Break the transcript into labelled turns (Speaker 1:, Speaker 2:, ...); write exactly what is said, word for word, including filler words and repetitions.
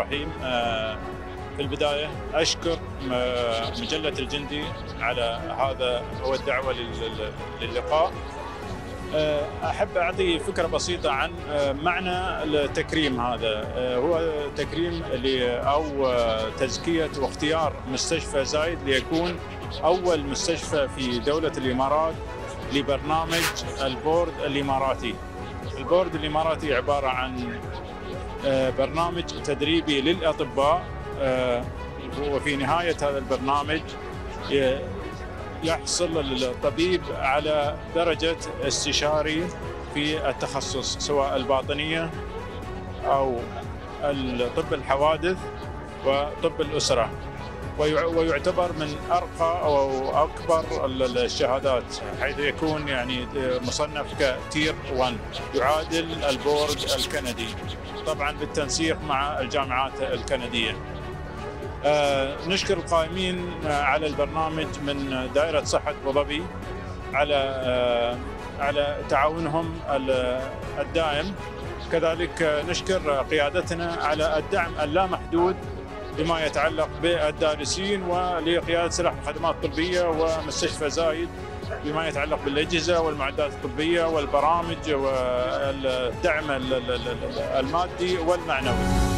Speaker 1: الرحيم. في البداية أشكر مجلة الجندي على هذا والدعوة للقاء. أحب أعطي فكرة بسيطة عن معنى التكريم هذا. هو تكريم أو تزكية واختيار مستشفى زايد ليكون أول مستشفى في دولة الإمارات لبرنامج البورد الإماراتي. البورد الإماراتي عبارة عن برنامج تدريبي للأطباء، وفي نهاية هذا البرنامج يحصل الطبيب على درجة استشاري في التخصص، سواء الباطنية أو طب الحوادث وطب الأسرة، ويعتبر من أرقى أو أكبر الشهادات، حيث يكون يعني مصنف كتير واحد يعادل البورد الكندي، طبعا بالتنسيق مع الجامعات الكندية. آه نشكر القائمين على البرنامج من دائرة صحة أبو ظبي على آه على تعاونهم الدائم. كذلك نشكر قيادتنا على الدعم اللامحدود لما يتعلق بالدارسين ولقيادة سلاح الخدمات الطبية ومستشفى زايد بما يتعلق بالأجهزة والمعدات الطبية والبرامج والدعم المادي والمعنوي.